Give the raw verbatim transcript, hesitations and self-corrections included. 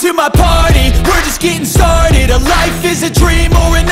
to my party, we're just getting started. A life is a dream or an